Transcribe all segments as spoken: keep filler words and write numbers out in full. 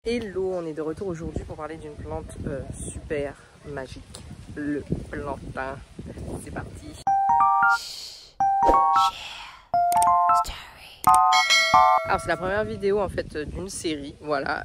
Hello, on est de retour aujourd'hui pour parler d'une plante euh, super magique, le plantain. C'est parti. Alors c'est la première vidéo en fait d'une série, voilà,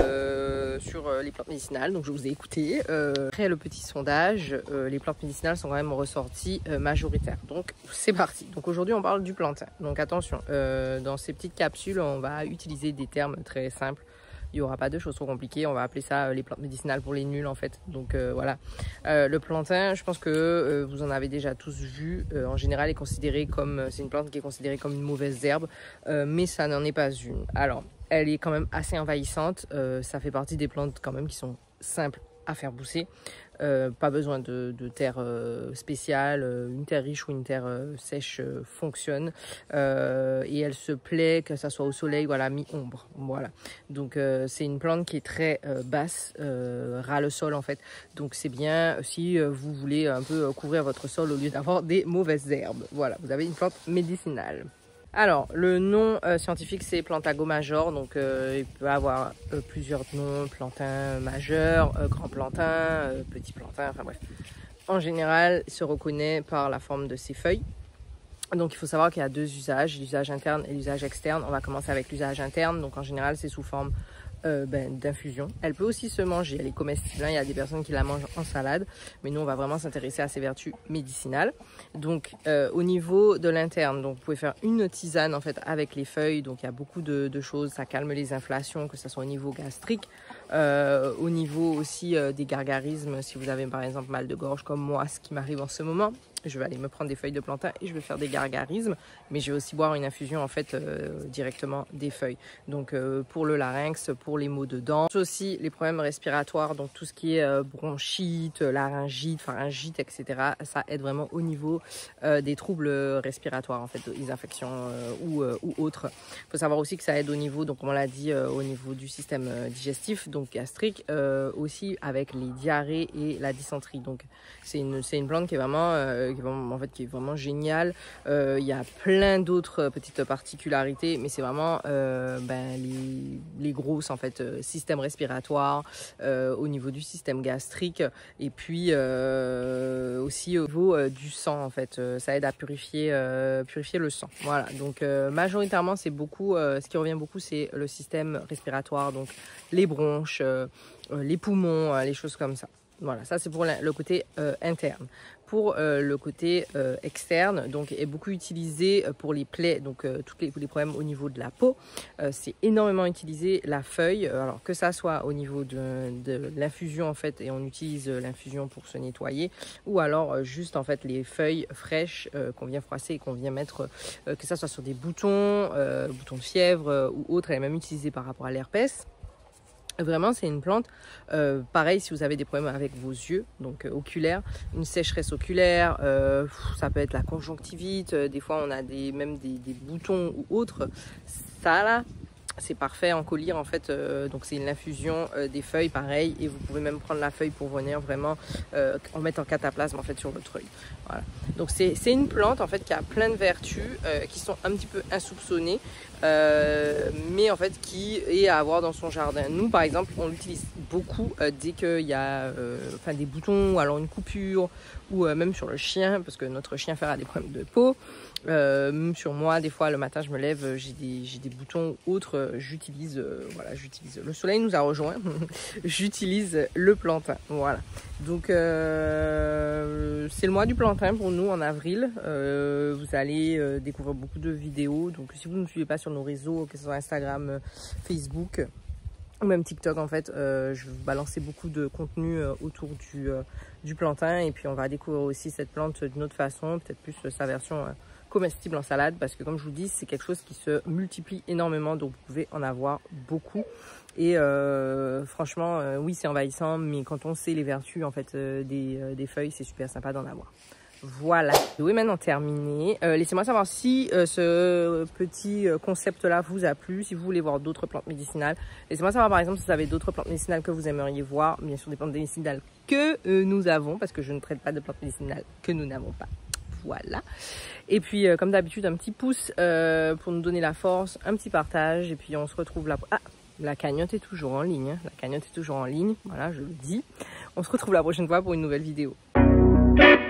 euh, sur euh, les plantes médicinales. Donc je vous ai écouté. Euh, après le petit sondage, euh, les plantes médicinales sont quand même ressorties euh, majoritaires. Donc c'est parti. Donc aujourd'hui on parle du plantain. Donc attention, euh, dans ces petites capsules, on va utiliser des termes très simples. Il n'y aura pas de choses trop compliquées, on va appeler ça euh, les plantes médicinales pour les nuls en fait. Donc euh, voilà, euh, le plantain, je pense que euh, vous en avez déjà tous vu. Euh, en général, est considéré comme, c'est une plante qui est considérée comme une mauvaise herbe, euh, mais ça n'en est pas une. Alors, elle est quand même assez envahissante. Euh, ça fait partie des plantes quand même qui sont simples à faire pousser. Euh, pas besoin de, de terre euh, spéciale, une terre riche ou une terre euh, sèche euh, fonctionne euh, et elle se plaît que ça soit au soleil ou à la mi-ombre. Voilà, donc euh, c'est une plante qui est très euh, basse, euh, ras le sol en fait, donc c'est bien si euh, vous voulez un peu couvrir votre sol au lieu d'avoir des mauvaises herbes. Voilà, vous avez une plante médicinale. Alors, le nom euh, scientifique, c'est Plantago major. Donc, euh, il peut avoir euh, plusieurs noms. Plantain majeur, euh, grand plantain, euh, petit plantain, enfin bref. En général, il se reconnaît par la forme de ses feuilles. Donc, il faut savoir qu'il y a deux usages, l'usage interne et l'usage externe. On va commencer avec l'usage interne. Donc, en général, c'est sous forme Euh, ben, d'infusion. Elle peut aussi se manger, elle est comestible, il y a des personnes qui la mangent en salade, mais nous on va vraiment s'intéresser à ses vertus médicinales. Donc euh, au niveau de l'interne, donc vous pouvez faire une tisane en fait avec les feuilles, donc il y a beaucoup de, de choses, ça calme les inflations, que ce soit au niveau gastrique, euh, au niveau aussi euh, des gargarismes, si vous avez par exemple mal de gorge comme moi, ce qui m'arrive en ce moment. Je vais aller me prendre des feuilles de plantain et je vais faire des gargarismes, mais je vais aussi boire une infusion en fait euh, directement des feuilles. Donc euh, pour le larynx, pour les maux de dents, aussi les problèmes respiratoires, donc tout ce qui est euh, bronchite, laryngite, pharyngite, et cetera. Ça aide vraiment au niveau euh, des troubles respiratoires en fait, des infections euh, ou, euh, ou autres. Il faut savoir aussi que ça aide au niveau, donc comme on l'a dit, euh, au niveau du système digestif, donc gastrique, euh, aussi avec les diarrhées et la dysenterie. Donc c'est une, c'est une plante qui est vraiment euh, Qui est vraiment, en fait, qui est vraiment génial. Euh, il y a plein d'autres petites particularités, mais c'est vraiment euh, ben, les, les grosses en fait, euh, système respiratoire, euh, au niveau du système gastrique, et puis euh, aussi au niveau euh, du sang en fait. Euh, ça aide à purifier, euh, purifier le sang. Voilà. Donc euh, majoritairement, c'est beaucoup. Euh, ce qui revient beaucoup, c'est le système respiratoire, donc les bronches, euh, les poumons, euh, les choses comme ça. Voilà, ça c'est pour le côté euh, interne. Pour euh, le côté euh, externe, donc est beaucoup utilisé pour les plaies, donc euh, tous les, les problèmes au niveau de la peau. Euh, c'est énormément utilisé la feuille, euh, alors que ça soit au niveau de, de l'infusion en fait, et on utilise l'infusion pour se nettoyer, ou alors euh, juste en fait les feuilles fraîches euh, qu'on vient froisser et qu'on vient mettre, euh, que ça soit sur des boutons, euh, boutons de fièvre euh, ou autre. Elle est même utilisée par rapport à l'herpès. Vraiment, c'est une plante, euh, pareil si vous avez des problèmes avec vos yeux, donc euh, oculaires, une sécheresse oculaire, euh, ça peut être la conjonctivite, euh, des fois on a des, même des, des boutons ou autres, ça là, c'est parfait en collyre en fait, euh, donc c'est une infusion euh, des feuilles pareil, et vous pouvez même prendre la feuille pour venir vraiment euh, en mettre en cataplasme en fait sur votre œil. Voilà. Donc c'est une plante en fait qui a plein de vertus euh, qui sont un petit peu insoupçonnées, euh, mais en fait qui est à avoir dans son jardin. Nous par exemple on l'utilise beaucoup euh, dès qu'il y a euh, enfin, des boutons ou alors une coupure, ou euh, même sur le chien, parce que notre chien fer a des problèmes de peau. Euh, même sur moi, des fois le matin je me lève, j'ai des, j'ai des boutons autres, euh, j'utilise euh, voilà, j'utilise le soleil nous a rejoint, j'utilise le plantain. Voilà, donc euh, c'est le mois du plantain pour nous en avril. Euh, vous allez euh, découvrir beaucoup de vidéos, donc si vous ne nous suivez pas sur nos réseaux, que ce soit Instagram, euh, Facebook ou même TikTok en fait, euh, je vais vous balancer beaucoup de contenu euh, autour du, euh, du plantain, et puis on va découvrir aussi cette plante d'une autre façon, peut-être plus euh, sa version euh, comestible en salade, parce que comme je vous dis, c'est quelque chose qui se multiplie énormément, donc vous pouvez en avoir beaucoup. Et euh, franchement, euh, oui, c'est envahissant, mais quand on sait les vertus en fait euh, des, euh, des feuilles, c'est super sympa d'en avoir. Voilà, la vidéo est maintenant terminée. Euh, Laissez-moi savoir si euh, ce petit concept-là vous a plu, si vous voulez voir d'autres plantes médicinales. Laissez-moi savoir par exemple si vous avez d'autres plantes médicinales que vous aimeriez voir. Bien sûr, des plantes médicinales que euh, nous avons, parce que je ne traite pas de plantes médicinales que nous n'avons pas. Voilà. Et puis, euh, comme d'habitude, un petit pouce euh, pour nous donner la force, un petit partage. Et puis, on se retrouve là. Ah, la cagnotte est toujours en ligne. Hein. La cagnotte est toujours en ligne. Voilà, je le dis. On se retrouve la prochaine fois pour une nouvelle vidéo.